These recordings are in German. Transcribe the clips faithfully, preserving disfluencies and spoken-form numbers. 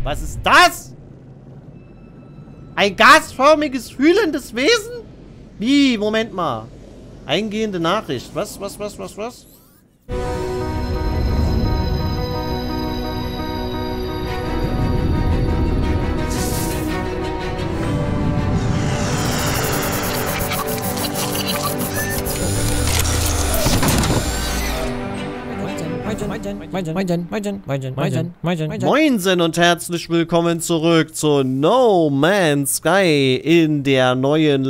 Was ist das? Ein gasförmiges, fühlendes Wesen? Wie? Moment mal. Eingehende Nachricht. Was, was, was, was, was? Moinsen und herzlich willkommen zurück zu No Man's Sky. In der neuen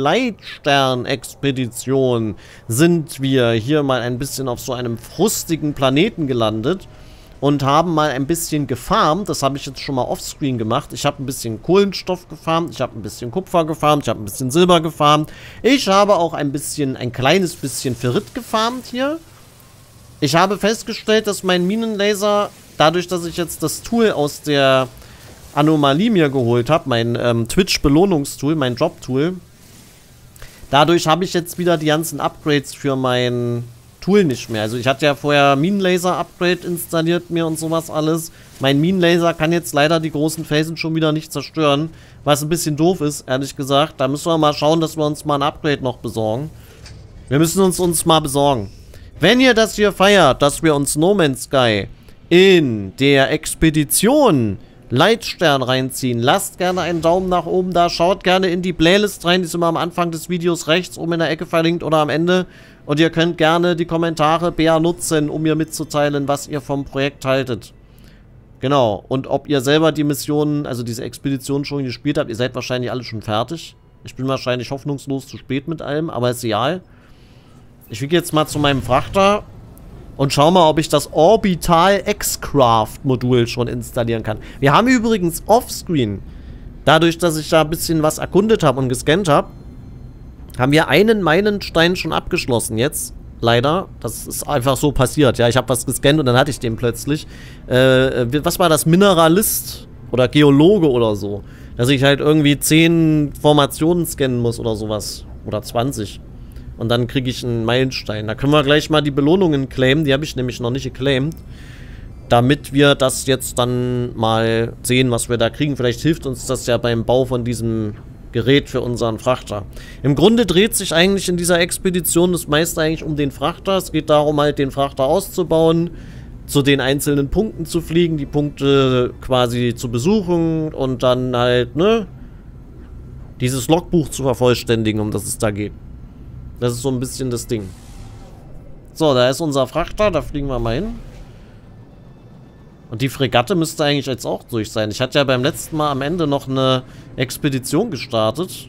Leitstern-Expedition sind wir hier mal ein bisschen auf so einem frustigen Planeten gelandet und haben mal ein bisschen gefarmt. Das habe ich jetzt schon mal offscreen gemacht. Ich habe ein bisschen Kohlenstoff gefarmt, ich habe ein bisschen Kupfer gefarmt, ich habe ein bisschen Silber gefarmt. Ich habe auch ein bisschen, ein kleines bisschen Ferrit gefarmt hier. Ich habe festgestellt, dass mein Minenlaser, dadurch, dass ich jetzt das Tool aus der Anomalie mir geholt habe, mein ähm, Twitch-Belohnungstool, mein Job-Tool, dadurch habe ich jetzt wieder die ganzen Upgrades für mein Tool nicht mehr. Also ich hatte ja vorher Minenlaser-Upgrade installiert mir und sowas alles. Mein Minenlaser kann jetzt leider die großen Felsen schon wieder nicht zerstören, was ein bisschen doof ist, ehrlich gesagt. Da müssen wir mal schauen, dass wir uns mal ein Upgrade noch besorgen. Wir müssen uns uns mal besorgen. Wenn ihr das hier feiert, dass wir uns No Man's Sky in der Expedition Leitstern reinziehen, lasst gerne einen Daumen nach oben da, schaut gerne in die Playlist rein, die ist immer am Anfang des Videos rechts oben in der Ecke verlinkt oder am Ende. Und ihr könnt gerne die Kommentare benutzen, um mir mitzuteilen, was ihr vom Projekt haltet. Genau, und ob ihr selber die Missionen, also diese Expedition schon gespielt habt, ihr seid wahrscheinlich alle schon fertig. Ich bin wahrscheinlich hoffnungslos zu spät mit allem, aber ist egal. Ich gehe jetzt mal zu meinem Frachter und schau mal, ob ich das Orbital X-Craft Modul schon installieren kann. Wir haben übrigens offscreen, dadurch, dass ich da ein bisschen was erkundet habe und gescannt habe, haben wir einen Meilenstein schon abgeschlossen jetzt. Leider. Das ist einfach so passiert. Ja, ich habe was gescannt und dann hatte ich den plötzlich. Äh, was war das? Mineralist oder Geologe oder so. Dass ich halt irgendwie zehn Formationen scannen muss oder sowas. Oder zwanzig. Und dann kriege ich einen Meilenstein. Da können wir gleich mal die Belohnungen claimen. Die habe ich nämlich noch nicht geclaimt. Damit wir das jetzt dann mal sehen, was wir da kriegen. Vielleicht hilft uns das ja beim Bau von diesem Gerät für unseren Frachter. Im Grunde dreht sich eigentlich in dieser Expedition das meiste eigentlich um den Frachter. Es geht darum, halt den Frachter auszubauen, zu den einzelnen Punkten zu fliegen, die Punkte quasi zu besuchen und dann halt, ne, dieses Logbuch zu vervollständigen, um das es da geht. Das ist so ein bisschen das Ding. So, da ist unser Frachter. Da fliegen wir mal hin. Und die Fregatte müsste eigentlich jetzt auch durch sein. Ich hatte ja beim letzten Mal am Ende noch eine Expedition gestartet.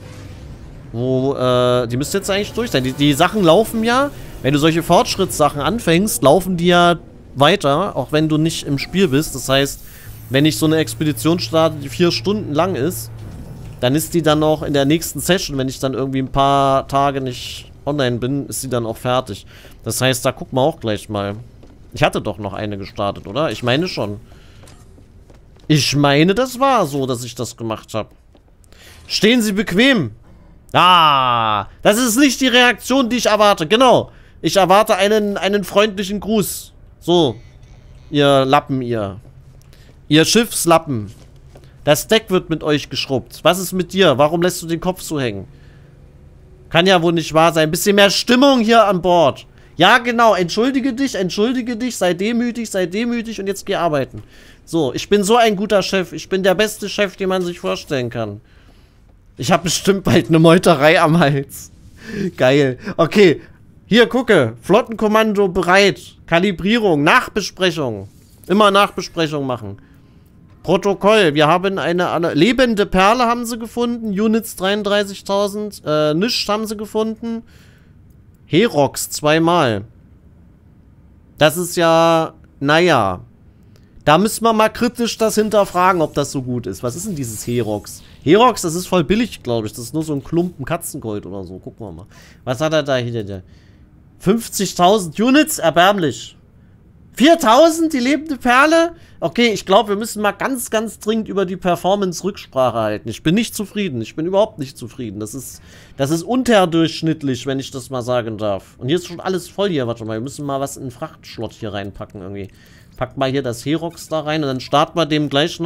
Wo, äh, die müsste jetzt eigentlich durch sein. Die, die Sachen laufen ja, wenn du solche Fortschrittssachen anfängst, laufen die ja weiter, auch wenn du nicht im Spiel bist. Das heißt, wenn ich so eine Expedition starte, die vier Stunden lang ist, dann ist die dann auch in der nächsten Session, wenn ich dann irgendwie ein paar Tage nicht online bin, ist sie dann auch fertig. Das heißt, da gucken wir auch gleich mal. Ich hatte doch noch eine gestartet, oder? Ich meine schon. Ich meine, das war so, dass ich das gemacht habe. Stehen Sie bequem. Ah, das ist nicht die Reaktion, die ich erwarte. Genau. Ich erwarte einen, einen freundlichen Gruß. So. Ihr Lappen, ihr. Ihr Schiffslappen. Das Deck wird mit euch geschrubbt. Was ist mit dir? Warum lässt du den Kopf so hängen? Kann ja wohl nicht wahr sein. Ein bisschen mehr Stimmung hier an Bord. Ja, genau. Entschuldige dich, entschuldige dich. Sei demütig, sei demütig und jetzt geh arbeiten. So, ich bin so ein guter Chef. Ich bin der beste Chef, den man sich vorstellen kann. Ich habe bestimmt bald eine Meuterei am Hals. Geil. Okay. Hier, gucke. Flottenkommando bereit. Kalibrierung. Nachbesprechung. Immer Nachbesprechung machen. Protokoll, wir haben eine, eine lebende Perle haben sie gefunden, Units dreiunddreißigtausend, äh, nichts haben sie gefunden, Herox zweimal. Das ist ja, naja, da müssen wir mal kritisch das hinterfragen, ob das so gut ist. Was ist denn dieses Herox? Herox, das ist voll billig, glaube ich, das ist nur so ein Klumpen Katzengold oder so, gucken wir mal. Was hat er da hier? fünfzigtausend Units, erbärmlich. viertausend, die lebende Perle? Okay, ich glaube, wir müssen mal ganz, ganz dringend über die Performance Rücksprache halten. Ich bin nicht zufrieden. Ich bin überhaupt nicht zufrieden. Das ist, das ist unterdurchschnittlich, wenn ich das mal sagen darf. Und hier ist schon alles voll hier. Warte mal, wir müssen mal was in den Frachtschlott hier reinpacken irgendwie. Packt mal hier das Herox da rein und dann starten wir dem gleich noch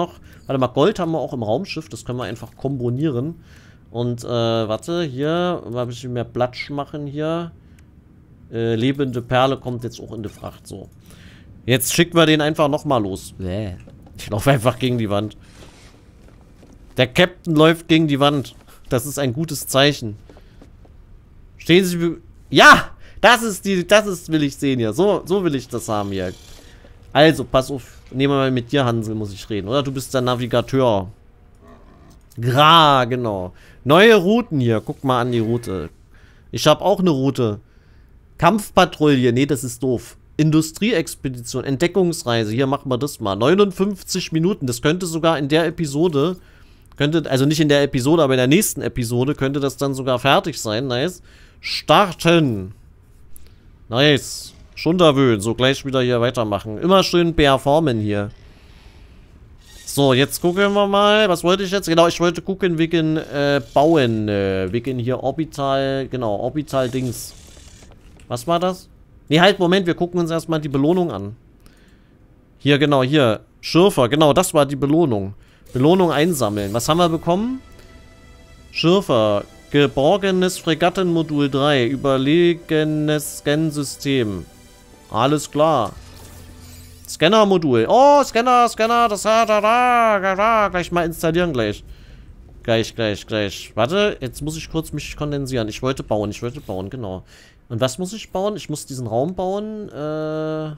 Warte mal, Gold haben wir auch im Raumschiff. Das können wir einfach kombinieren. Und, äh, warte, hier, mal ein bisschen mehr Platsch machen hier. Äh, lebende Perle kommt jetzt auch in die Fracht, so. Jetzt schicken wir den einfach nochmal los. Bäh. Ich laufe einfach gegen die Wand. Der Captain läuft gegen die Wand. Das ist ein gutes Zeichen. Stehen Sie... Ja! Das ist die... Das ist, will ich sehen hier. So, so will ich das haben hier. Also, pass auf. Nehmen wir mal mit dir, Hansel, muss ich reden. Oder du bist der Navigateur. Gra, genau. Neue Routen hier. Guck mal an die Route. Ich habe auch eine Route. Kampfpatrouille. Nee, das ist doof. Industrieexpedition. Entdeckungsreise. Hier machen wir das mal. neunundfünfzig Minuten. Das könnte sogar in der Episode... Könnte, also nicht in der Episode, aber in der nächsten Episode könnte das dann sogar fertig sein. Nice. Starten. Nice. Schon nervös. So, gleich wieder hier weitermachen. Immer schön performen hier. So, jetzt gucken wir mal. Was wollte ich jetzt? Genau, ich wollte gucken wegen äh, Bauen. Äh, wegen hier Orbital. Genau, Orbital-Dings. Was war das? Nee, halt, Moment. Wir gucken uns erstmal die Belohnung an. Hier, genau, hier. Schürfer. Genau, das war die Belohnung. Belohnung einsammeln. Was haben wir bekommen? Schürfer. Geborgenes Fregattenmodul drei. Überlegenes Scan-System. Alles klar. Scanner-Modul. Oh, Scanner, Scanner, das hat da, da, da, gleich mal installieren gleich. Gleich, gleich, gleich. Warte, jetzt muss ich kurz mich kondensieren. Ich wollte bauen, ich wollte bauen, genau. Und was muss ich bauen? Ich muss diesen Raum bauen. Äh.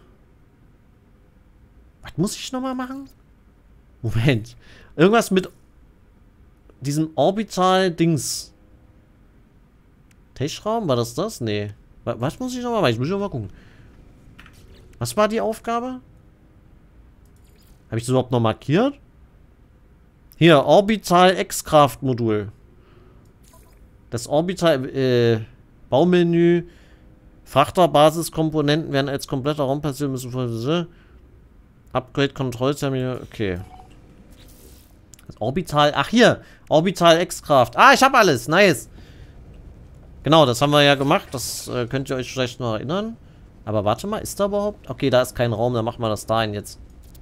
Was muss ich nochmal machen? Moment. Irgendwas mit diesem Orbital-Dings. Techraum? War das das? Nee. Was muss ich nochmal machen? Ich muss nochmal gucken. Was war die Aufgabe? Habe ich das überhaupt noch markiert? Hier, Orbital-X-Kraft-Modul. Das Orbital, äh, Baumenü. Frachterbasiskomponenten werden als kompletter Raum passieren müssen. Upgrade-Kontrollterminal, okay. Das Orbital, ach hier, Orbital-X-Kraft. Ah, ich habe alles, nice. Genau, das haben wir ja gemacht. Das äh, könnt ihr euch vielleicht noch erinnern. Aber warte mal, ist da überhaupt? Okay, da ist kein Raum, dann machen wir das dahin jetzt.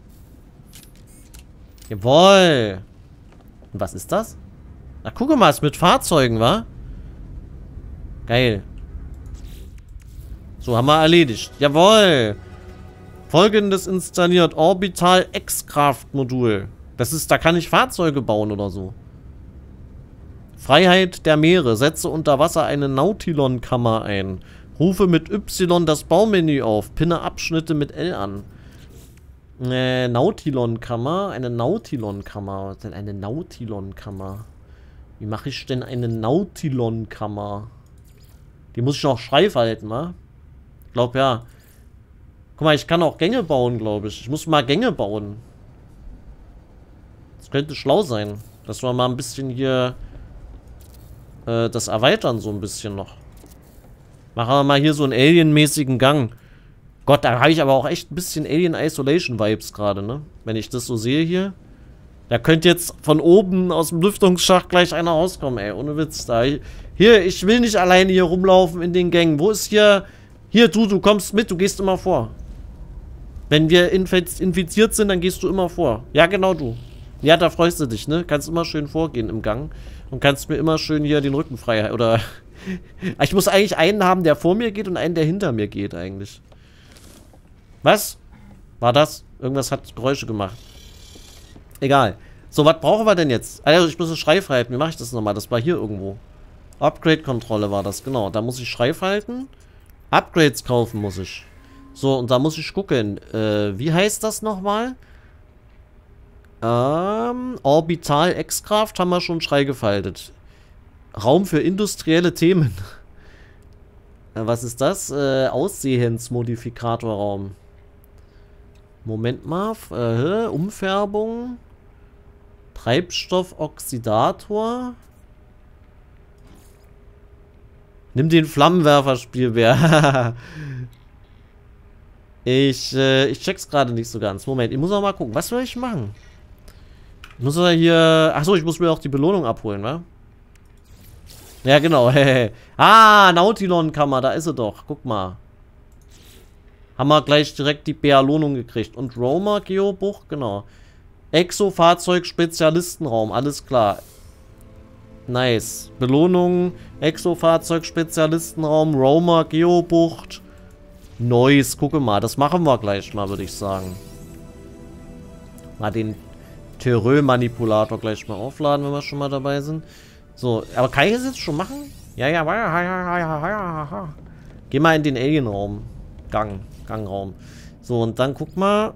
Jawohl. Und was ist das? Ach, guck mal, ist mit Fahrzeugen, wa? Geil. So, haben wir erledigt. Jawohl. Folgendes installiert. Orbital X-Kraft-Modul. Das ist, da kann ich Fahrzeuge bauen oder so. Freiheit der Meere. Setze unter Wasser eine Nautilon-Kammer ein. Rufe mit Y das Baumenü auf. Pinne Abschnitte mit L an. Äh, Nautilon-Kammer. Eine Nautilon-Kammer. Was ist denn eine Nautilon-Kammer? Wie mache ich denn eine Nautilon-Kammer? Die muss ich noch schreif halten, wa? Ich glaube, ja. Guck mal, ich kann auch Gänge bauen, glaube ich. Ich muss mal Gänge bauen. Das könnte schlau sein. Dass wir mal ein bisschen hier äh, das erweitern, so ein bisschen noch. Machen wir mal hier so einen Alien-mäßigen Gang. Gott, da habe ich aber auch echt ein bisschen Alien-Isolation-Vibes gerade, ne? Wenn ich das so sehe hier. Da könnte jetzt von oben aus dem Lüftungsschacht gleich einer rauskommen, ey. Ohne Witz. Da. Hier, ich will nicht alleine hier rumlaufen in den Gängen. Wo ist hier... Hier, du, du kommst mit, du gehst immer vor. Wenn wir infiziert sind, dann gehst du immer vor. Ja, genau du. Ja, da freust du dich, ne? Kannst immer schön vorgehen im Gang. Und kannst mir immer schön hier den Rücken frei... Oder... Ich muss eigentlich einen haben, der vor mir geht und einen, der hinter mir geht, eigentlich. Was? War das? Irgendwas hat Geräusche gemacht. Egal. So, was brauchen wir denn jetzt? Also, ich muss eine Schreifhalten. Wie mache ich das nochmal? Das war hier irgendwo. Upgrade-Kontrolle war das, genau. Da muss ich Schreifhalten. Upgrades kaufen muss ich. So, und da muss ich gucken. Äh, wie heißt das nochmal? Ähm, Orbital X-Kraft haben wir schon freigefaltet. Raum für industrielle Themen. äh, was ist das? Äh, Aussehensmodifikatorraum. Moment mal. Äh, Umfärbung. Treibstoffoxidator. Nimm den Flammenwerfer, Spielbär. ich, äh, ich check's gerade nicht so ganz. Moment, ich muss auch mal gucken. Was soll ich machen? Ich muss ja hier... Achso, ich muss mir auch die Belohnung abholen, wa? Ja, genau. Ah, Nautilon-Kammer, da ist sie doch. Guck mal. Haben wir gleich direkt die Belohnung gekriegt. Und Roma Geobuch, genau. Exofahrzeug-Spezialistenraum, alles klar. Nice. Belohnung, Exofahrzeug-Spezialistenraum, Roamer, Geobucht. Nice, gucke mal, das machen wir gleich mal, würde ich sagen. Mal den Terreux-Manipulator gleich mal aufladen, wenn wir schon mal dabei sind. So, aber kann ich das jetzt schon machen? Ja, ja, ja, ja, ja, ja, ja, ja. Geh mal in den Alien-Raum. Gang, Gangraum. So, und dann guck mal.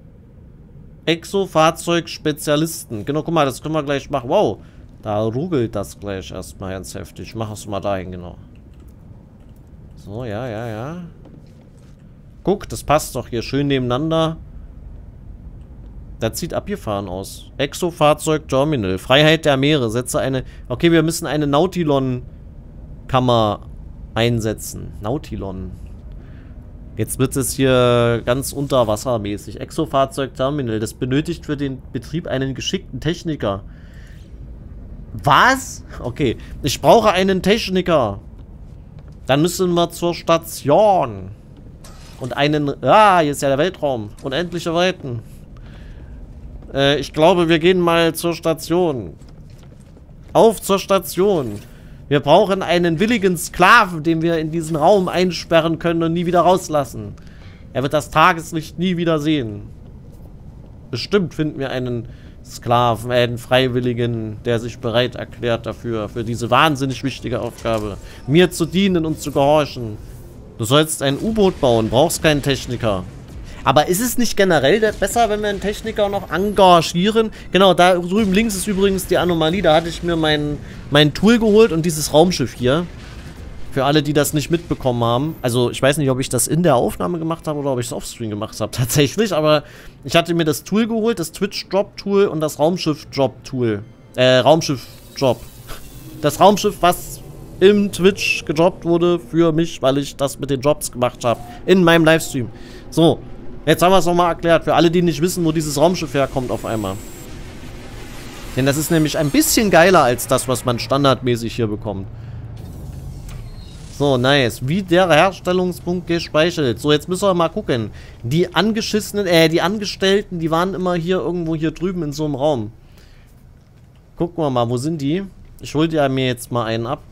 Exo-Fahrzeug-Spezialisten. Genau, guck mal, das können wir gleich machen. Wow, da ruckelt das gleich erstmal ganz heftig. Mach es mal dahin, genau. So, ja, ja, ja. Guck, das passt doch hier schön nebeneinander. Das sieht abgefahren aus. Exo-Fahrzeug-Terminal. Freiheit der Meere. Setze eine... Okay, wir müssen eine Nautilon-Kammer einsetzen. Nautilon. Jetzt wird es hier ganz unterwassermäßig. Exo-Fahrzeug-Terminal. Das benötigt für den Betrieb einen geschickten Techniker. Was? Okay. Ich brauche einen Techniker. Dann müssen wir zur Station. Und einen... Ah, hier ist ja der Weltraum. Unendliche Weiten. Äh, ich glaube, wir gehen mal zur Station. Auf zur Station. Wir brauchen einen willigen Sklaven, den wir in diesen Raum einsperren können und nie wieder rauslassen. Er wird das Tageslicht nie wieder sehen. Bestimmt finden wir einen Sklaven, einen Freiwilligen, der sich bereit erklärt dafür, für diese wahnsinnig wichtige Aufgabe, mir zu dienen und zu gehorchen. Du sollst ein U-Boot bauen, brauchst keinen Techniker. Aber ist es nicht generell besser, wenn wir einen Techniker noch engagieren? Genau, da drüben links ist übrigens die Anomalie. Da hatte ich mir mein, mein Tool geholt und dieses Raumschiff hier. Für alle, die das nicht mitbekommen haben. Also, ich weiß nicht, ob ich das in der Aufnahme gemacht habe oder ob ich es offscreen gemacht habe, tatsächlich. Aber ich hatte mir das Tool geholt, das Twitch-Drop-Tool und das Raumschiff-Drop-Tool. Äh, Raumschiff-Drop. Das Raumschiff, was im Twitch gedroppt wurde für mich, weil ich das mit den Drops gemacht habe. In meinem Livestream. So. Jetzt haben wir es nochmal erklärt, für alle, die nicht wissen, wo dieses Raumschiff herkommt auf einmal. Denn das ist nämlich ein bisschen geiler als das, was man standardmäßig hier bekommt. So, nice. Wie der Herstellungspunkt gespeichert. So, jetzt müssen wir mal gucken. Die angeschissenen, äh, die Angestellten, die waren immer hier irgendwo hier drüben in so einem Raum. Gucken wir mal, wo sind die? Ich hol dir mir jetzt mal einen ab.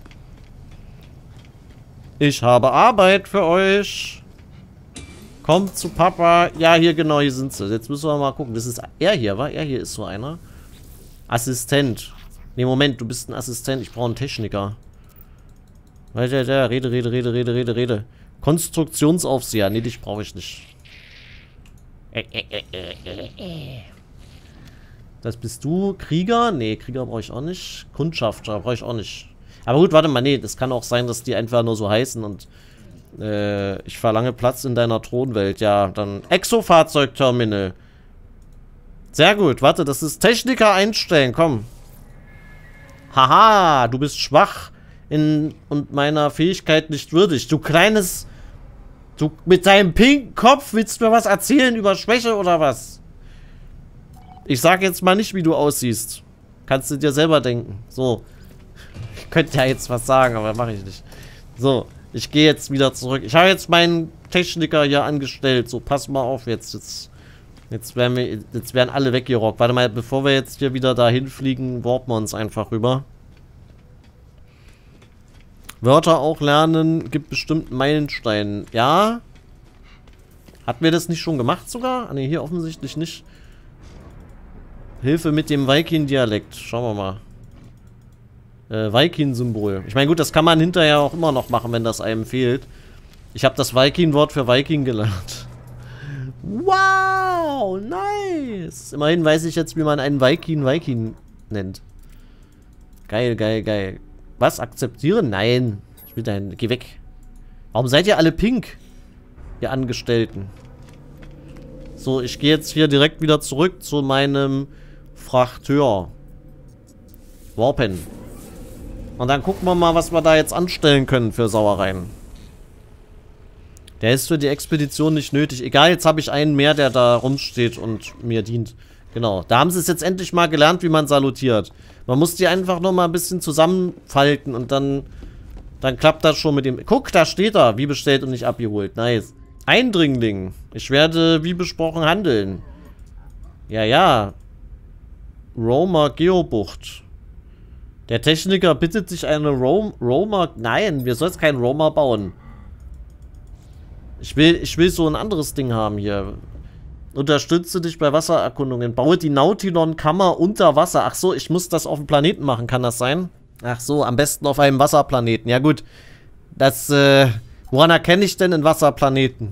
Ich habe Arbeit für euch. Kommt zu Papa. Ja, hier genau, hier sind sie. Jetzt müssen wir mal gucken. Das ist er hier, wa? Er hier ist so einer. Assistent. Ne, Moment, du bist ein Assistent. Ich brauche einen Techniker. Rede, rede, rede, rede, rede, rede. Konstruktionsaufseher. Ne, dich brauche ich nicht. Das bist du. Krieger? Ne, Krieger brauche ich auch nicht. Kundschafter brauche ich auch nicht. Aber gut, warte mal. Ne, das kann auch sein, dass die einfach nur so heißen und Äh, ich verlange Platz in deiner Thronwelt. Ja, dann Exo-Fahrzeug-Terminal. Sehr gut, warte, das ist Techniker einstellen, komm. Haha, du bist schwach in und meiner Fähigkeit nicht würdig. Du kleines... Du mit deinem pinken Kopf willst du mir was erzählen über Schwäche oder was? Ich sag jetzt mal nicht, wie du aussiehst. Kannst du dir selber denken. So. Ich könnte ja jetzt was sagen, aber mache ich nicht. So. Ich gehe jetzt wieder zurück. Ich habe jetzt meinen Techniker hier angestellt. So, pass mal auf jetzt. Jetzt, jetzt, werden, wir, jetzt werden alle weggerockt. Warte mal, bevor wir jetzt hier wieder dahin fliegen, warpen wir uns einfach rüber. Wörter auch lernen. Gibt bestimmt Meilenstein. Ja? Hatten wir das nicht schon gemacht sogar? Ah, ne, hier offensichtlich nicht. Hilfe mit dem Viking-Dialekt. Schauen wir mal. Äh, Viking-Symbol. Ich meine, gut, das kann man hinterher auch immer noch machen, wenn das einem fehlt. Ich habe das Viking-Wort für Viking gelernt. Wow, nice. Immerhin weiß ich jetzt, wie man einen Viking Viking nennt. Geil, geil, geil. Was? Akzeptieren? Nein. Ich will dein... Geh weg. Warum seid ihr alle pink? Ihr Angestellten. So, ich gehe jetzt hier direkt wieder zurück zu meinem Frachteur. Warpen. Und dann gucken wir mal, was wir da jetzt anstellen können für Sauereien. Der ist für die Expedition nicht nötig. Egal, jetzt habe ich einen mehr, der da rumsteht und mir dient. Genau. Da haben sie es jetzt endlich mal gelernt, wie man salutiert. Man muss die einfach noch mal ein bisschen zusammenfalten und dann, dann klappt das schon mit dem... Guck, da steht er. Wie bestellt und nicht abgeholt. Nice. Eindringling. Ich werde, wie besprochen, handeln. Ja, ja. Roma Geobucht. Der Techniker bittet sich eine Rom Roma... Nein, wir sollen keinen Roma bauen. Ich will, ich will so ein anderes Ding haben hier. Unterstütze dich bei Wassererkundungen. Baue die Nautilon-Kammer unter Wasser. Ach so, ich muss das auf dem Planeten machen. Kann das sein? Ach so, am besten auf einem Wasserplaneten. Ja gut. Das, äh... Woran erkenne ich denn einen Wasserplaneten?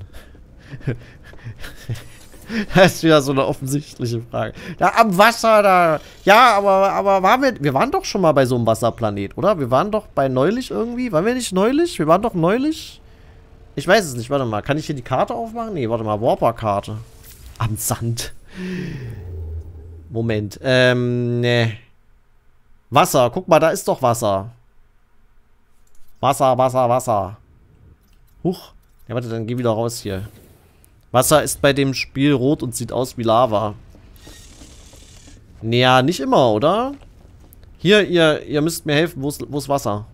Das ist wieder so eine offensichtliche Frage. Ja, am Wasser, da... Ja, aber, aber waren wir... Wir waren doch schon mal bei so einem Wasserplanet, oder? Wir waren doch bei neulich irgendwie. Waren wir nicht neulich? Wir waren doch neulich? Ich weiß es nicht. Warte mal. Kann ich hier die Karte aufmachen? Nee, warte mal. Warper-Karte. Am Sand. Moment. Ähm, ne. Wasser. Guck mal, da ist doch Wasser. Wasser, Wasser, Wasser. Huch. Ja, warte, dann geh wieder raus hier. Wasser ist bei dem Spiel rot und sieht aus wie Lava. Naja, nicht immer, oder? Hier, ihr, ihr müsst mir helfen. Wo ist, wo ist Wasser?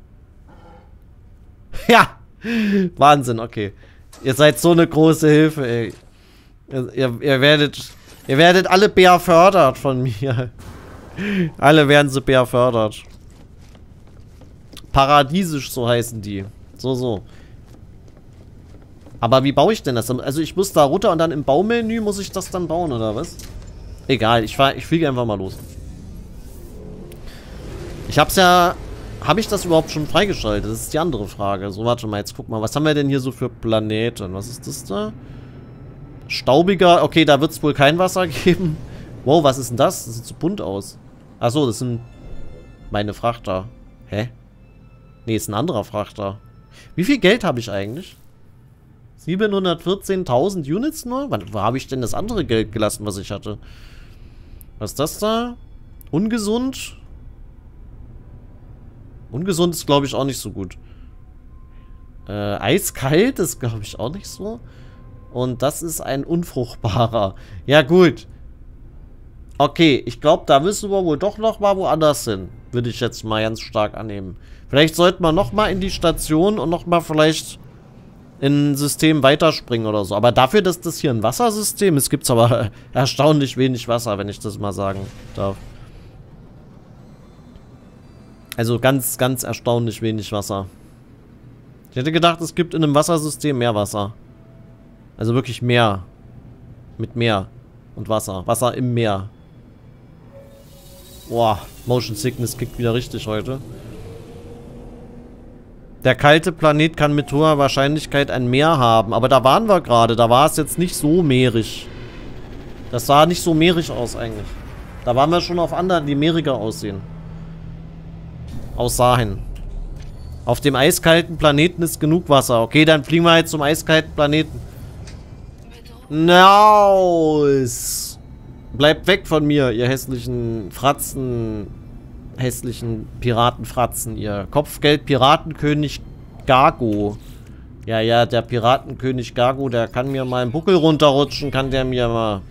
Ja! Wahnsinn, okay. Ihr seid so eine große Hilfe, ey. Ihr, ihr, ihr werdet... Ihr werdet alle befördert von mir. Alle werden so befördert. Paradiesisch, so heißen die. So, so. Aber wie baue ich denn das? Also ich muss da runter und dann im Baumenü muss ich das dann bauen, oder was? Egal, ich, fahr, ich fliege einfach mal los. Ich hab's ja... Habe ich das überhaupt schon freigeschaltet? Das ist die andere Frage. So, warte mal, jetzt guck mal. Was haben wir denn hier so für Planeten? Was ist das da? Staubiger. Okay, da wird es wohl kein Wasser geben. Wow, was ist denn das? Das sieht so bunt aus. Achso, das sind meine Frachter. Hä? Nee, ist ein anderer Frachter. Wie viel Geld habe ich eigentlich? siebenhundertvierzehntausend Units nur? Wann, wo habe ich denn das andere Geld gelassen, was ich hatte? Was ist das da? Ungesund? Ungesund ist, glaube ich, auch nicht so gut. Äh, eiskalt ist, glaube ich, auch nicht so. Und das ist ein unfruchtbarer. Ja, gut. Okay, ich glaube, da müssen wir wohl doch noch mal woanders hin. Würde ich jetzt mal ganz stark annehmen. Vielleicht sollten wir noch mal in die Station und noch mal vielleicht in ein System weiterspringen oder so. Aber dafür, dass das hier ein Wassersystem ist, gibt es aber erstaunlich wenig Wasser, wenn ich das mal sagen darf. Also ganz, ganz erstaunlich wenig Wasser. Ich hätte gedacht, es gibt in einem Wassersystem mehr Wasser. Also wirklich mehr. Mit Meer und Wasser. Wasser im Meer. Boah, Motion Sickness kickt wieder richtig heute. Der kalte Planet kann mit hoher Wahrscheinlichkeit ein Meer haben. Aber da waren wir gerade. Da war es jetzt nicht so meerig. Das sah nicht so meerig aus eigentlich. Da waren wir schon auf anderen, die meeriger aussehen. Aussahen. Auf dem eiskalten Planeten ist genug Wasser. Okay, dann fliegen wir jetzt zum eiskalten Planeten. Nice. Bleibt weg von mir, ihr hässlichen Fratzen. Hässlichen Piratenfratzen, ihr. Kopfgeld-Piratenkönig Gargo. Ja, ja, der Piratenkönig Gargo, der kann mir mal einen Buckel runterrutschen, kann der mir mal.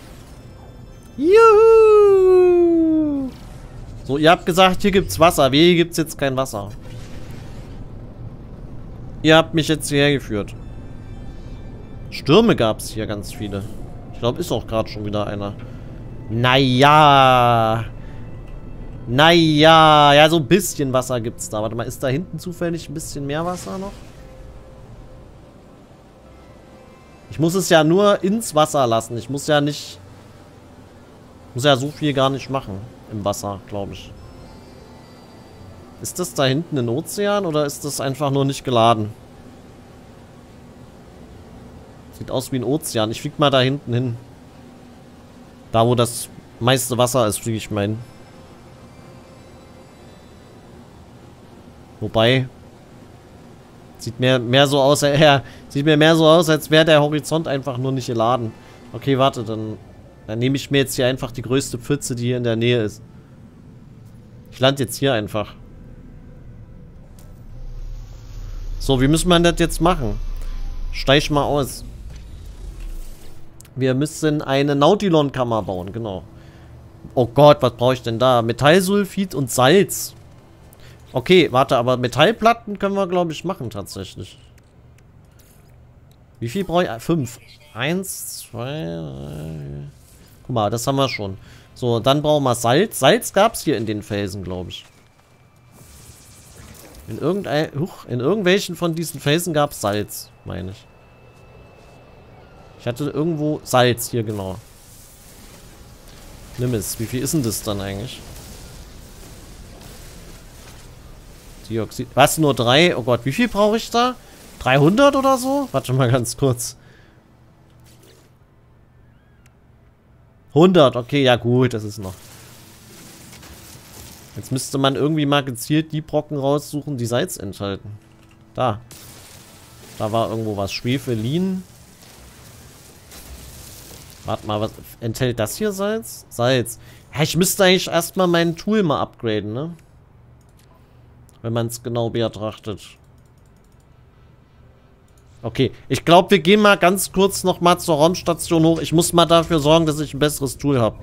Juhu! So, ihr habt gesagt, hier gibt's Wasser. Wie hier gibt's jetzt kein Wasser? Ihr habt mich jetzt hierher geführt. Stürme gab's hier ganz viele. Ich glaube, ist auch gerade schon wieder einer. Naja. Naja. Ja, so ein bisschen Wasser gibt's da. Warte mal, ist da hinten zufällig ein bisschen mehr Wasser noch? Ich muss es ja nur ins Wasser lassen. Ich muss ja nicht... muss ja so viel gar nicht machen im Wasser, glaube ich. Ist das da hinten ein Ozean oder ist das einfach nur nicht geladen? Sieht aus wie ein Ozean. Ich flieg mal da hinten hin. Da, wo das meiste Wasser ist, fliege ich mal hin. Wobei... Sieht mehr, mehr so aus, äh, sieht mir mehr so aus, als wäre der Horizont einfach nur nicht geladen. Okay, warte, dann... Dann nehme ich mir jetzt hier einfach die größte Pfütze, die hier in der Nähe ist. Ich lande jetzt hier einfach. So, wie müssen wir das jetzt machen? Steig mal aus. Wir müssen eine Nautilon-Kammer bauen, genau. Oh Gott, was brauche ich denn da? Metallsulfid und Salz. Okay, warte, aber Metallplatten können wir, glaube ich, machen tatsächlich. Wie viel brauche ich? Fünf. Eins, zwei, drei... Guck mal, das haben wir schon. So, dann brauchen wir Salz. Salz gab es hier in den Felsen, glaube ich. In irgendein, huch, in irgendwelchen von diesen Felsen gab es Salz, meine ich. Ich hatte irgendwo Salz, hier genau. Nimm es. Wie viel ist denn das dann eigentlich? Dioxid. Was, nur drei? Oh Gott, wie viel brauche ich da? dreihundert oder so? Warte mal ganz kurz. hundert, okay, ja gut, das ist noch. Jetzt müsste man irgendwie mal gezielt die Brocken raussuchen, die Salz enthalten. Da. Da war irgendwo was. Schwefelin. Warte mal, was enthält das hier Salz? Salz. Ja, ich müsste eigentlich erstmal mein Tool mal upgraden, ne? Wenn man es genau betrachtet. Okay, ich glaube, wir gehen mal ganz kurz nochmal zur Raumstation hoch. Ich muss mal dafür sorgen, dass ich ein besseres Tool habe.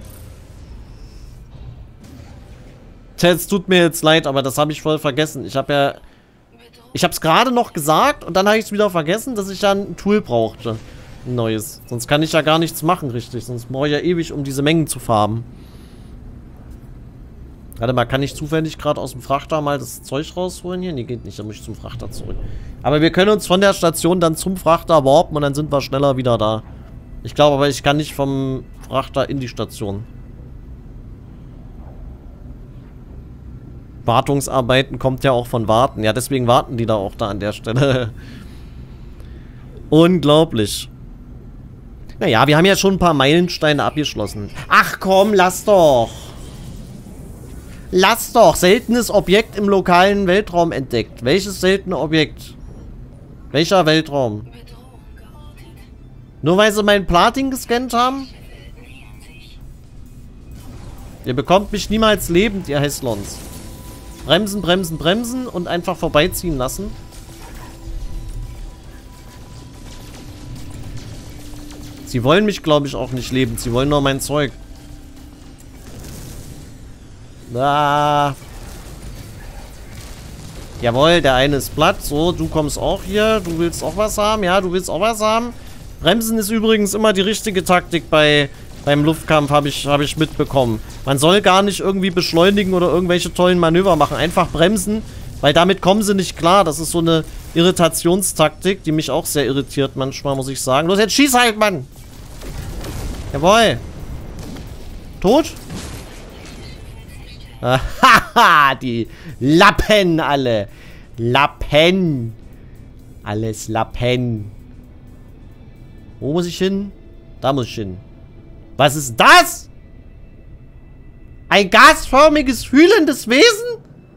Tja, es tut mir jetzt leid, aber das habe ich voll vergessen. Ich habe ja... Ich habe es gerade noch gesagt und dann habe ich es wieder vergessen, dass ich ja ein Tool brauchte. Ein neues. Sonst kann ich ja gar nichts machen, richtig. Sonst brauche ich ja ewig, um diese Mengen zu farben. Warte mal, kann ich zufällig gerade aus dem Frachter mal das Zeug rausholen hier? Nee, geht nicht, dann muss ich zum Frachter zurück. Aber wir können uns von der Station dann zum Frachter warpen und dann sind wir schneller wieder da. Ich glaube aber, ich kann nicht vom Frachter in die Station. Wartungsarbeiten kommt ja auch von Warten. Ja, deswegen warten die da auch da an der Stelle. Unglaublich. Naja, wir haben ja schon ein paar Meilensteine abgeschlossen. Ach komm, lass doch. Lass doch. Seltenes Objekt im lokalen Weltraum entdeckt. Welches seltene Objekt? Welcher Weltraum? Nur weil sie meinen Platin gescannt haben? Ihr bekommt mich niemals lebend, ihr Hässlons. Bremsen, bremsen, bremsen und einfach vorbeiziehen lassen. Sie wollen mich, glaube ich, auch nicht lebend. Sie wollen nur mein Zeug. Ah. Jawohl, der eine ist platt. So, du kommst auch hier. Du willst auch was haben? Ja, du willst auch was haben? Bremsen ist übrigens immer die richtige Taktik bei... Beim Luftkampf habe ich, hab ich mitbekommen. Man soll gar nicht irgendwie beschleunigen oder irgendwelche tollen Manöver machen. Einfach bremsen, weil damit kommen sie nicht klar. Das ist so eine Irritationstaktik, die mich auch sehr irritiert manchmal, muss ich sagen. Los, jetzt schieß halt, Mann! Jawohl! Tot? Haha, die Lappen alle! Lappen! Alles Lappen! Wo muss ich hin? Da muss ich hin. Was ist das? Ein gasförmiges, fühlendes Wesen?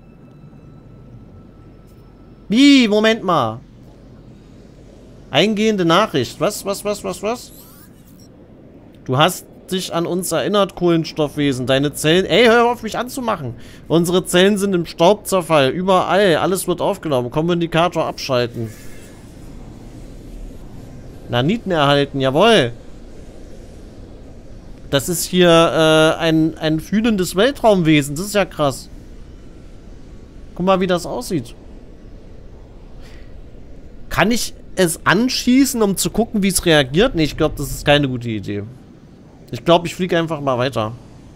Wie? Moment mal. Eingehende Nachricht. Was, was, was, was, was? Du hast dich an uns erinnert, Kohlenstoffwesen. Deine Zellen... Ey, hör auf, mich anzumachen. Unsere Zellen sind im Staubzerfall. Überall. Alles wird aufgenommen. Kommunikator abschalten. Naniten erhalten. Jawohl. Das ist hier äh, ein, ein fühlendes Weltraumwesen. Das ist ja krass. Guck mal, wie das aussieht. Kann ich es anschießen, um zu gucken, wie es reagiert? Nee, ich glaube, das ist keine gute Idee. Ich glaube, ich fliege einfach mal weiter.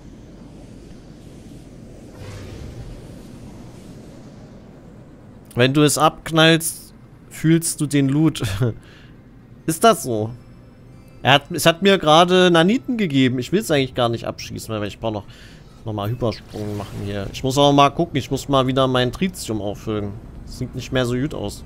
Wenn du es abknallst, fühlst du den Loot. Ist das so? Er hat, es hat mir gerade Naniten gegeben. Ich will es eigentlich gar nicht abschießen, weil ich brauche noch, noch mal Hypersprung machen hier. Ich muss auch mal gucken. Ich muss mal wieder mein Tritium auffüllen. Das sieht nicht mehr so gut aus.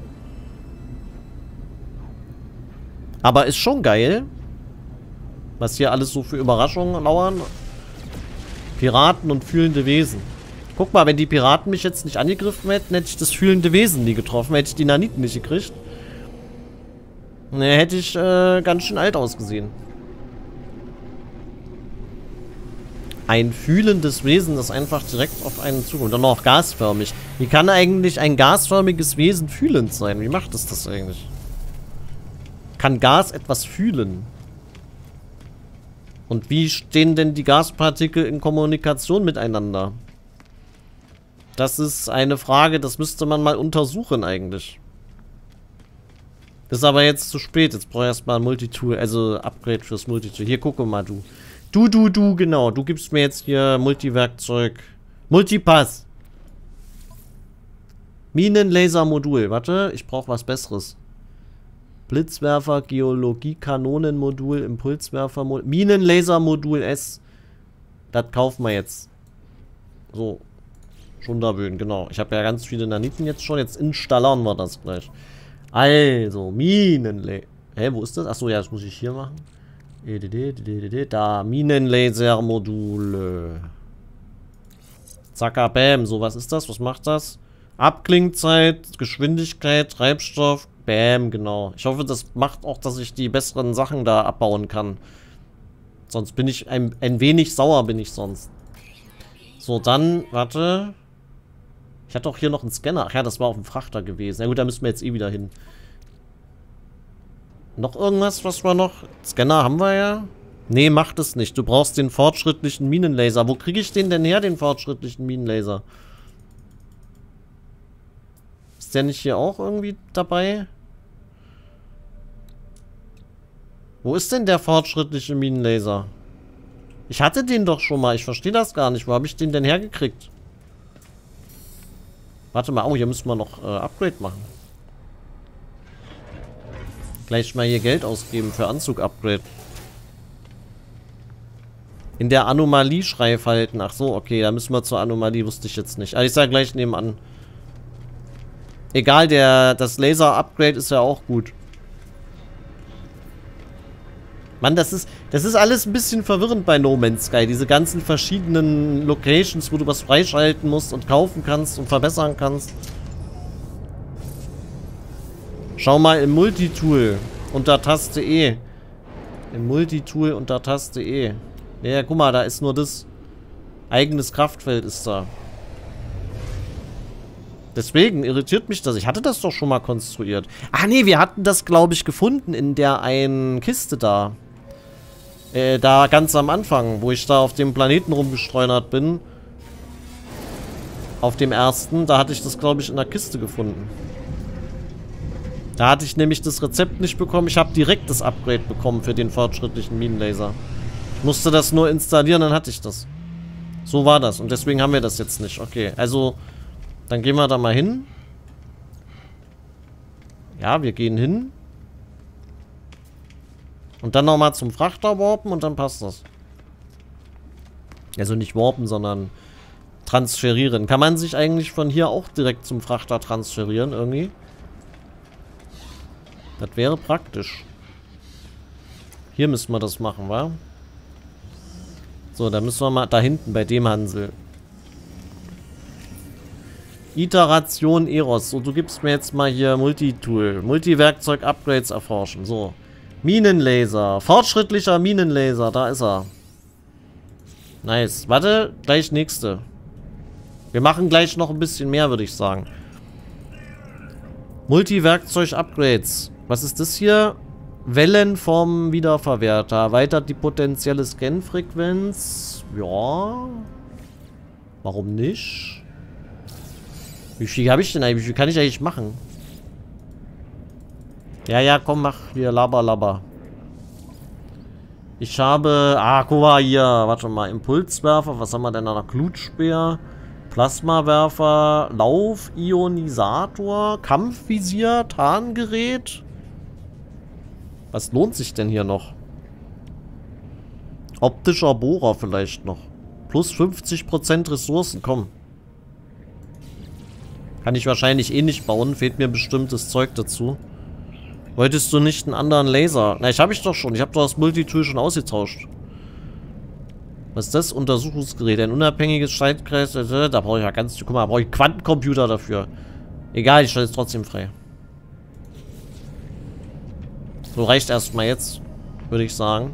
Aber ist schon geil. Was hier alles so für Überraschungen lauern. Piraten und fühlende Wesen. Guck mal, wenn die Piraten mich jetzt nicht angegriffen hätten, hätte ich das fühlende Wesen nie getroffen. Hätte ich die Naniten nicht gekriegt. Ne, hätte ich äh, ganz schön alt ausgesehen. Ein fühlendes Wesen, das einfach direkt auf einen zukommt. Und noch gasförmig. Wie kann eigentlich ein gasförmiges Wesen fühlend sein? Wie macht es das eigentlich? Kann Gas etwas fühlen? Und wie stehen denn die Gaspartikel in Kommunikation miteinander? Das ist eine Frage, das müsste man mal untersuchen eigentlich. Ist aber jetzt zu spät. Jetzt brauche ich erstmal ein Multitool, also Upgrade fürs Multitool. Hier, gucke mal, du. Du, du, du, genau. Du gibst mir jetzt hier Multiwerkzeug. Multipass. Minenlaser-Modul. Warte, ich brauche was Besseres. Blitzwerfer, Geologie-Kanonenmodul, Impulswerfer-Modul. Minenlaser-Modul S. Das kaufen wir jetzt. So. Schunderböen, genau. Ich habe ja ganz viele Naniten jetzt schon. Jetzt installieren wir das gleich. Also, Minenlaser. Hä, wo ist das? Achso, ja, das muss ich hier machen. Da, Minenlaser-Module. Zacker, bam. So, was ist das? Was macht das? Abklingzeit, Geschwindigkeit, Treibstoff. Bam, genau. Ich hoffe, das macht auch, dass ich die besseren Sachen da abbauen kann. Sonst bin ich ein, ein wenig sauer, bin ich sonst. So, dann, warte. Ich hatte auch hier noch einen Scanner. Ach ja, das war auf dem Frachter gewesen. Na gut, da müssen wir jetzt eh wieder hin. Noch irgendwas, was wir noch... Scanner haben wir ja. Nee, macht es nicht. Du brauchst den fortschrittlichen Minenlaser. Wo kriege ich den denn her, den fortschrittlichen Minenlaser? Ist der nicht hier auch irgendwie dabei? Wo ist denn der fortschrittliche Minenlaser? Ich hatte den doch schon mal. Ich verstehe das gar nicht. Wo habe ich den denn hergekriegt? Warte mal. Oh, hier müssen wir noch äh, Upgrade machen. Gleich mal hier Geld ausgeben für Anzug-Upgrade. In der Anomalie-Schreif halten. Ach so, okay. Da müssen wir zur Anomalie. Wusste ich jetzt nicht. Also ich sage gleich nebenan. Egal, der, das Laser-Upgrade ist ja auch gut. Mann, das ist, das ist alles ein bisschen verwirrend bei No Man's Sky. Diese ganzen verschiedenen Locations, wo du was freischalten musst und kaufen kannst und verbessern kannst. Schau mal im Multitool unter Taste E. Im Multitool unter Taste E. Ja, guck mal, da ist nur das. Eigenes Kraftfeld ist da. Deswegen irritiert mich das. Ich hatte das doch schon mal konstruiert. Ach nee, wir hatten das, glaube ich, gefunden in der einen Kiste da. Äh, da ganz am Anfang, wo ich da auf dem Planeten rumgestreunert bin. Auf dem ersten, da hatte ich das, glaube ich, in der Kiste gefunden. Da hatte ich nämlich das Rezept nicht bekommen. Ich habe direkt das Upgrade bekommen für den fortschrittlichen Minenlaser. Ich musste das nur installieren, dann hatte ich das. So war das. Und deswegen haben wir das jetzt nicht. Okay, also... Dann gehen wir da mal hin. Ja, wir gehen hin. Und dann nochmal zum Frachter warpen und dann passt das. Also nicht warpen, sondern transferieren. Kann man sich eigentlich von hier auch direkt zum Frachter transferieren irgendwie? Das wäre praktisch. Hier müssen wir das machen, wa? So, dann müssen wir mal da hinten bei dem Hansel. Iteration Eros. So, du gibst mir jetzt mal hier Multitool. Multiwerkzeug-Upgrades erforschen. So. Minenlaser. Fortschrittlicher Minenlaser. Da ist er. Nice. Warte, gleich nächste. Wir machen gleich noch ein bisschen mehr, würde ich sagen. Multiwerkzeug-Upgrades. Was ist das hier? Wellen vom Wiederverwerter. Erweitert die potenzielle Scan-Frequenz. Ja. Warum nicht? Wie viel habe ich denn eigentlich? Wie viel kann ich eigentlich machen? Ja, ja, komm, mach hier Laber, Laber. Ich habe... Ah, guck mal hier. Warte mal. Impulswerfer. Was haben wir denn da noch? Glutspeer. Plasmawerfer. Lauf-Ionisator. Kampfvisier. Tarngerät. Was lohnt sich denn hier noch? Optischer Bohrer vielleicht noch. Plus fünfzig Prozent Ressourcen. Komm. Kann ich wahrscheinlich eh nicht bauen. Fehlt mir bestimmtes Zeug dazu. Wolltest du nicht einen anderen Laser? Na, ich habe ich doch schon. Ich habe doch das Multitool schon ausgetauscht. Was ist das? Untersuchungsgerät. Ein unabhängiges Schaltkreis. Da brauche ich ja ganz... Guck mal, da brauche ich einen Quantencomputer dafür. Egal, ich schalte es trotzdem frei. So, reicht erstmal jetzt. Würde ich sagen.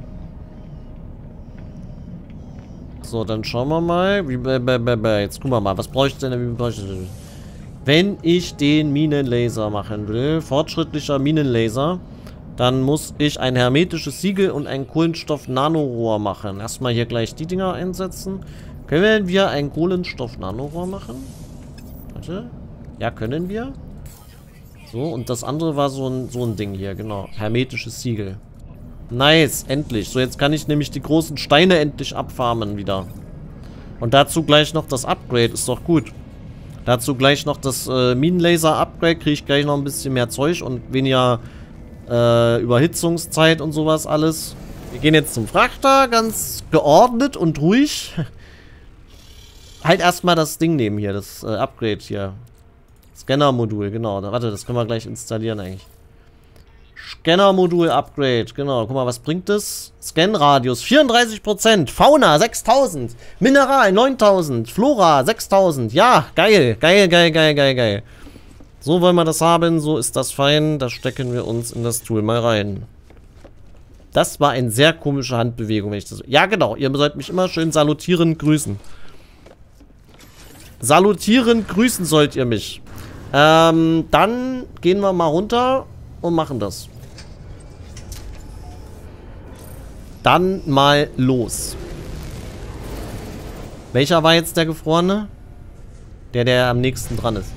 So, dann schauen wir mal. Wie, jetzt gucken wir mal. Was brauche ich denn? Wie brauche ich denn? Wenn ich den Minenlaser machen will, fortschrittlicher Minenlaser, dann muss ich ein hermetisches Siegel und ein Kohlenstoff-Nanorohr machen. Erstmal hier gleich die Dinger einsetzen. Können wir ein Kohlenstoff-Nanorohr machen? Warte. Ja, können wir. So, und das andere war so ein, so ein Ding hier, genau. Hermetisches Siegel. Nice, endlich. So, jetzt kann ich nämlich die großen Steine endlich abfarmen wieder. Und dazu gleich noch das Upgrade, ist doch gut. Dazu gleich noch das äh, Minenlaser-Upgrade, kriege ich gleich noch ein bisschen mehr Zeug und weniger äh, Überhitzungszeit und sowas alles. Wir gehen jetzt zum Frachter, ganz geordnet und ruhig. Halt erstmal das Ding nehmen hier, das äh, Upgrade hier. Scanner-Modul, genau. Da, warte, das können wir gleich installieren eigentlich. Scanner-Modul-Upgrade, genau. Guck mal, was bringt das? Scan-Radius vierunddreißig Prozent. Fauna sechstausend. Mineral neuntausend. Flora sechstausend. Ja, geil. Geil, geil, geil, geil, geil. So wollen wir das haben. So ist das fein. Da stecken wir uns in das Tool mal rein. Das war eine sehr komische Handbewegung, wenn ich das... Ja, genau. Ihr sollt mich immer schön salutierend grüßen. Salutierend grüßen sollt ihr mich. Ähm, dann gehen wir mal runter und machen das. Dann mal los. Welcher war jetzt der Gefrorene? Der, der am nächsten dran ist.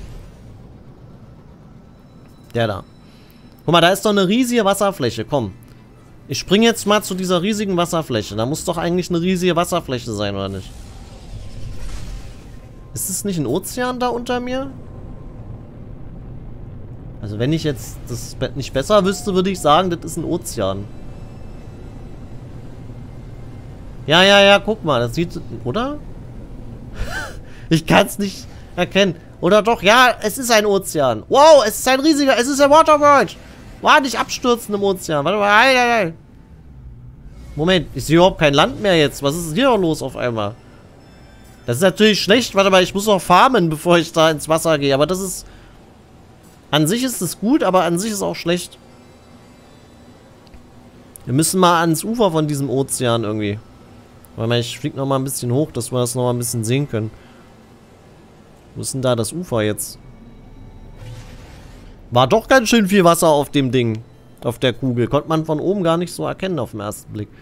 Der da. Guck mal, da ist doch eine riesige Wasserfläche. Komm. Ich springe jetzt mal zu dieser riesigen Wasserfläche. Da muss doch eigentlich eine riesige Wasserfläche sein, oder nicht? Ist es nicht ein Ozean da unter mir? Also wenn ich jetzt das nicht besser wüsste, würde ich sagen, das ist ein Ozean. Ja, ja, ja, guck mal, das sieht... Oder? Ich kann es nicht erkennen. Oder doch? Ja, es ist ein Ozean. Wow, es ist ein riesiger... Es ist ein Waterworld. War nicht abstürzen im Ozean. Warte mal. Nein, nein, nein. Moment, ich sehe überhaupt kein Land mehr jetzt. Was ist hier noch los auf einmal? Das ist natürlich schlecht. Warte mal, ich muss noch farmen, bevor ich da ins Wasser gehe. Aber das ist... An sich ist es gut, aber an sich ist es auch schlecht. Wir müssen mal ans Ufer von diesem Ozean irgendwie. Warte mal, ich fliege noch mal ein bisschen hoch, dass wir das noch mal ein bisschen sehen können. Wo ist denn da das Ufer jetzt? War doch ganz schön viel Wasser auf dem Ding. Auf der Kugel. Konnte man von oben gar nicht so erkennen auf den ersten Blick.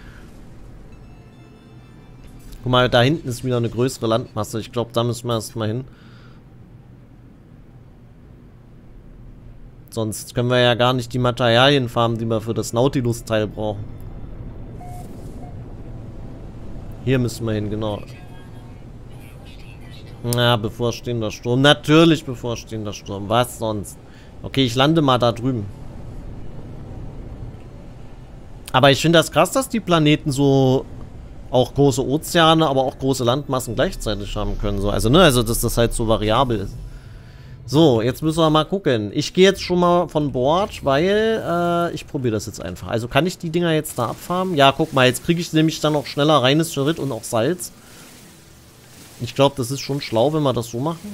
Guck mal, da hinten ist wieder eine größere Landmasse. Ich glaube, da müssen wir erstmal hin. Sonst können wir ja gar nicht die Materialien farmen, die wir für das Nautilus-Teil brauchen. Hier müssen wir hin, genau. Na, bevorstehender Sturm. Natürlich bevorstehender Sturm. Was sonst? Okay, ich lande mal da drüben. Aber ich finde das krass, dass die Planeten so auch große Ozeane, aber auch große Landmassen gleichzeitig haben können. So. Also, ne, also dass das halt so variabel ist. So, jetzt müssen wir mal gucken. Ich gehe jetzt schon mal von Bord, weil äh, ich probiere das jetzt einfach. Also kann ich die Dinger jetzt da abfarmen? Ja, guck mal, jetzt kriege ich nämlich dann noch schneller reines Ferrit und auch Salz. Ich glaube, das ist schon schlau, wenn wir das so machen.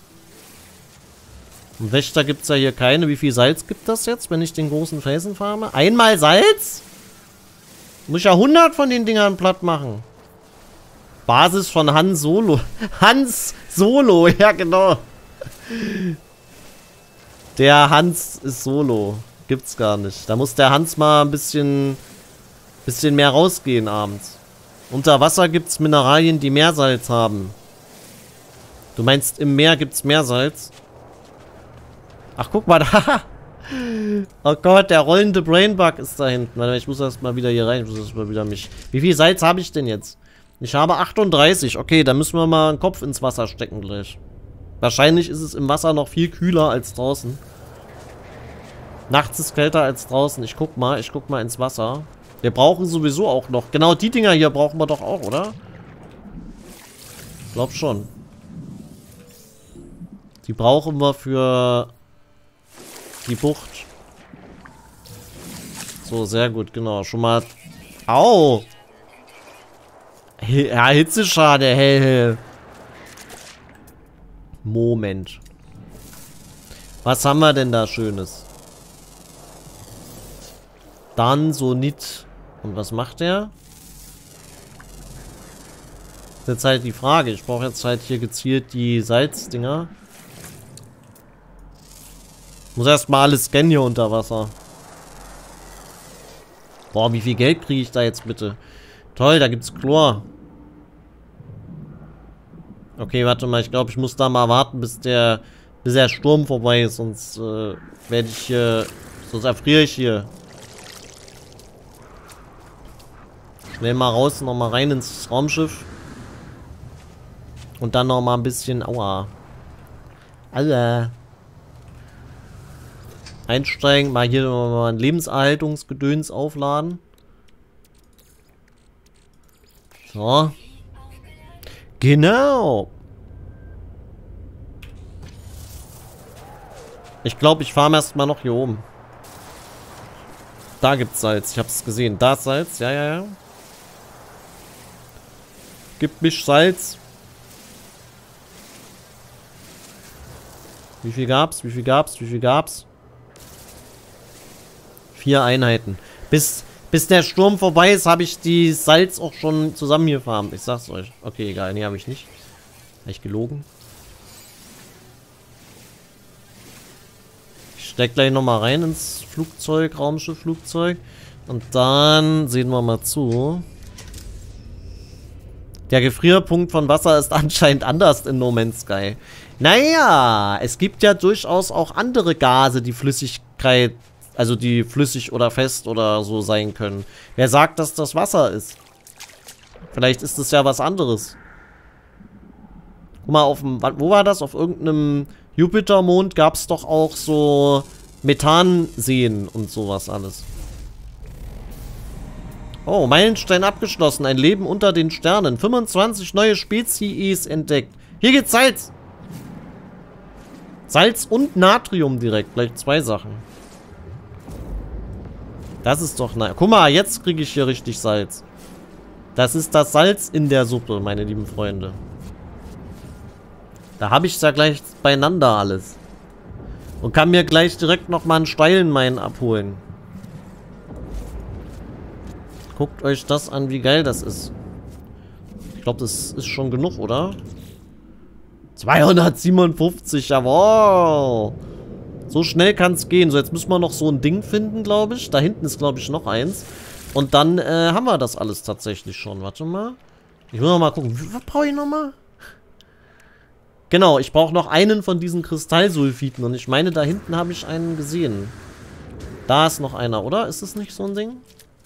Und Wächter gibt es ja hier keine. Wie viel Salz gibt das jetzt, wenn ich den großen Felsen farme? Einmal Salz? Muss ich ja hundert von den Dingern platt machen. Basis von Han Solo. Hans Solo, ja genau. Der Hans ist Solo. Gibt's gar nicht. Da muss der Hans mal ein bisschen, bisschen mehr rausgehen abends. Unter Wasser gibt's Mineralien, die Meersalz haben. Du meinst, im Meer gibt's Meersalz? Ach, guck mal da. Oh Gott, der rollende Brainbug ist da hinten. Warte, ich muss erst mal wieder hier rein. Ich muss erst mal wieder mich... Wie viel Salz habe ich denn jetzt? Ich habe achtunddreißig. Okay, dann müssen wir mal einen Kopf ins Wasser stecken gleich. Wahrscheinlich ist es im Wasser noch viel kühler als draußen. Nachts ist kälter als draußen. Ich guck mal, ich guck mal ins Wasser. Wir brauchen sowieso auch noch... Genau, die Dinger hier brauchen wir doch auch, oder? Ich glaub schon. Die brauchen wir für... die Bucht. So, sehr gut, genau. Schon mal... Au! Ja, Hitzeschade, hell, hell. Moment. Was haben wir denn da Schönes? Dann so nicht. Und was macht der? Das ist jetzt halt die Frage. Ich brauche jetzt halt hier gezielt die Salzdinger. Muss erstmal alles scannen hier unter Wasser. Boah, wie viel Geld kriege ich da jetzt bitte? Toll, da gibt's Chlor. Okay, warte mal, ich glaube, ich muss da mal warten, bis der, bis der Sturm vorbei ist, sonst äh, werde ich hier, sonst erfriere ich hier. Schnell mal raus, nochmal rein ins Raumschiff. Und dann nochmal ein bisschen... Aua. Alle. Einsteigen, mal hier nochmal ein Lebenserhaltungsgedöns aufladen. So. Genau. Ich glaube, ich fahre erstmal noch hier oben. Da gibt's Salz. Ich hab's gesehen. Da ist Salz. Ja, ja, ja. Gib mich Salz. Wie viel gab's? Wie viel gab's? Wie viel gab's? Vier Einheiten. Bis, bis der Sturm vorbei ist, habe ich die Salz auch schon zusammengefarmt. Ich sag's euch. Okay, egal. Nee, habe ich nicht. Habe ich gelogen. Ich steig gleich nochmal rein ins Flugzeug, Raumschiff-Flugzeug. Und dann sehen wir mal zu. Der Gefrierpunkt von Wasser ist anscheinend anders in No Man's Sky. Naja, es gibt ja durchaus auch andere Gase, die Flüssigkeit, also die flüssig oder fest oder so sein können. Wer sagt, dass das Wasser ist? Vielleicht ist es ja was anderes. Guck mal, auf dem, wo war das? Auf irgendeinem Jupitermond gab es doch auch so Methanseen und sowas alles. Oh, Meilenstein abgeschlossen. Ein Leben unter den Sternen. fünfundzwanzig neue Spezies entdeckt. Hier geht's Salz. Salz und Natrium direkt. Gleich zwei Sachen. Das ist doch nice. Guck mal, jetzt kriege ich hier richtig Salz. Das ist das Salz in der Suppe, meine lieben Freunde. Da habe ich ja gleich beieinander alles. Und kann mir gleich direkt nochmal einen Steilenmein abholen. Guckt euch das an, wie geil das ist. Ich glaube, das ist schon genug, oder? zweihundertsiebenundfünfzig, jawohl. So schnell kann es gehen. So, jetzt müssen wir noch so ein Ding finden, glaube ich. Da hinten ist, glaube ich, noch eins. Und dann äh, haben wir das alles tatsächlich schon. Warte mal. Ich muss noch mal gucken. Was brauche ich noch mal? Genau, ich brauche noch einen von diesen Kristallsulfiden. Und ich meine, da hinten habe ich einen gesehen. Da ist noch einer, oder? Ist das nicht so ein Ding?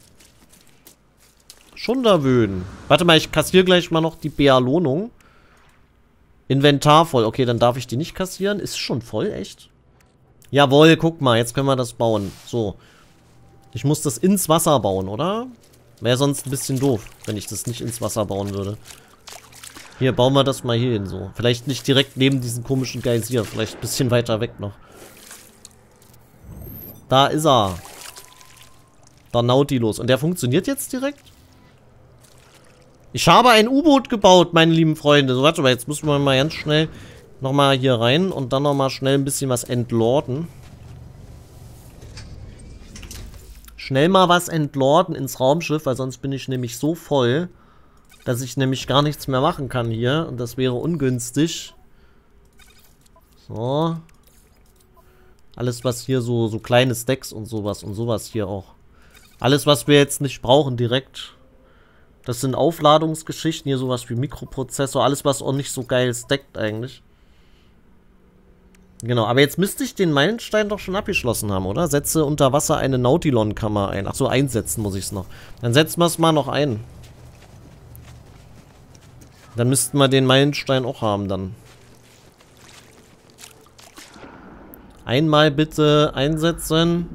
Schunderwöhn. Warte mal, ich kassiere gleich mal noch die Bealohnung. Inventar voll. Okay, dann darf ich die nicht kassieren. Ist schon voll, echt? Jawohl, guck mal, jetzt können wir das bauen. So. Ich muss das ins Wasser bauen, oder? Wäre sonst ein bisschen doof, wenn ich das nicht ins Wasser bauen würde. Hier, bauen wir das mal hier hin, so. Vielleicht nicht direkt neben diesen komischen Geysir. Vielleicht ein bisschen weiter weg noch. Da ist er. Der Nautilus. Und der funktioniert jetzt direkt? Ich habe ein U-Boot gebaut, meine lieben Freunde. So, warte mal, jetzt müssen wir mal ganz schnell nochmal hier rein und dann nochmal schnell ein bisschen was entlorden. Schnell mal was entlorden ins Raumschiff, weil sonst bin ich nämlich so voll, dass ich nämlich gar nichts mehr machen kann hier. Und das wäre ungünstig. So. Alles, was hier so, so kleine Stacks und sowas und sowas hier auch. Alles, was wir jetzt nicht brauchen direkt. Das sind Aufladungsgeschichten, hier sowas wie Mikroprozessor, alles was auch nicht so geil stackt eigentlich. Genau, aber jetzt müsste ich den Meilenstein doch schon abgeschlossen haben, oder? Setze unter Wasser eine Nautilon-Kammer ein. Achso, einsetzen muss ich es noch. Dann setzen wir es mal noch ein. Dann müssten wir den Meilenstein auch haben dann. Einmal bitte einsetzen.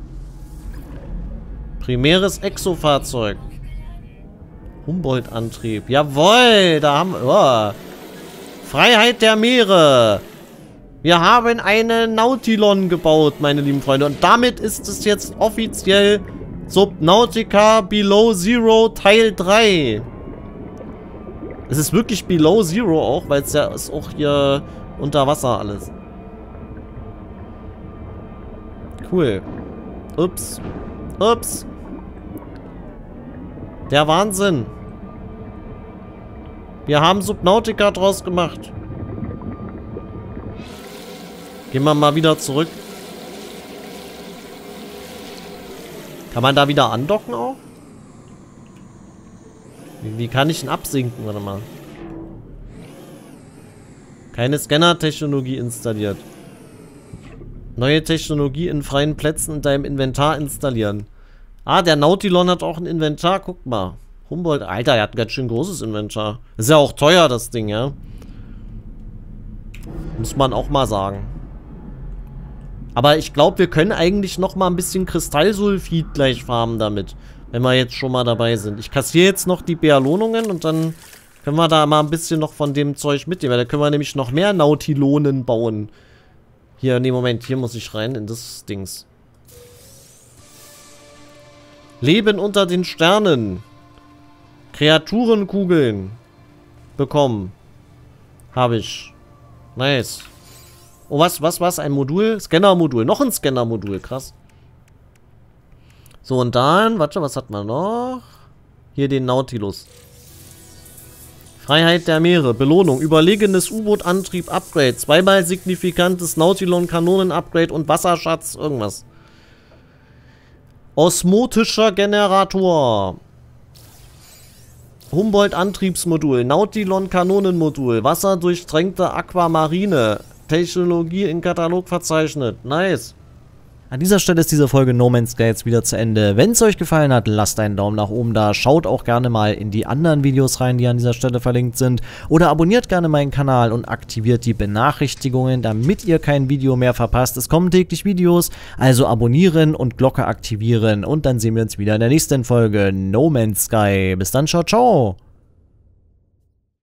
Primäres Exofahrzeug. Humboldt-Antrieb. Jawohl, da haben wir... Oh. Freiheit der Meere. Wir haben eine Nautilon gebaut, meine lieben Freunde. Und damit ist es jetzt offiziell Subnautica Below Zero Teil drei. Es ist wirklich Below Zero auch, weil es ja ist auch hier unter Wasser alles. Cool. Ups. Ups. Der Wahnsinn. Wir haben Subnautica draus gemacht. Gehen wir mal wieder zurück. Kann man da wieder andocken auch? Wie, wie kann ich ihn absinken? Warte mal. Keine Scanner-Technologie installiert. Neue Technologie in freien Plätzen in deinem Inventar installieren. Ah, der Nautilon hat auch ein Inventar. Guck mal. Humboldt, Alter, er hat ein ganz schön großes Inventar. Ist ja auch teuer, das Ding, ja. Muss man auch mal sagen. Aber ich glaube, wir können eigentlich noch mal ein bisschen Kristallsulfid gleich farmen damit. Wenn wir jetzt schon mal dabei sind. Ich kassiere jetzt noch die Belohnungen und dann können wir da mal ein bisschen noch von dem Zeug mitnehmen. Weil da können wir nämlich noch mehr Nautilonen bauen. Hier, nee, Moment. Hier muss ich rein in das Dings. Leben unter den Sternen. Kreaturenkugeln. Bekommen. Habe ich. Nice. Oh, was, was, was? Ein Modul? Scanner-Modul. Noch ein Scanner-Modul. Krass. So, und dann, warte, was hat man noch? Hier den Nautilus. Freiheit der Meere. Belohnung. Überlegenes U-Boot-Antrieb-Upgrade. Zweimal signifikantes Nautilon-Kanonen-Upgrade und Wasserschatz. Irgendwas. Osmotischer Generator. Humboldt-Antriebsmodul. Nautilon-Kanonenmodul. Wasserdurchtränkte Aquamarine. Technologie in Katalog verzeichnet. Nice. An dieser Stelle ist diese Folge No Man's Sky jetzt wieder zu Ende. Wenn es euch gefallen hat, lasst einen Daumen nach oben da. Schaut auch gerne mal in die anderen Videos rein, die an dieser Stelle verlinkt sind. Oder abonniert gerne meinen Kanal und aktiviert die Benachrichtigungen, damit ihr kein Video mehr verpasst. Es kommen täglich Videos, also abonnieren und Glocke aktivieren. Und dann sehen wir uns wieder in der nächsten Folge No Man's Sky. Bis dann, ciao, ciao.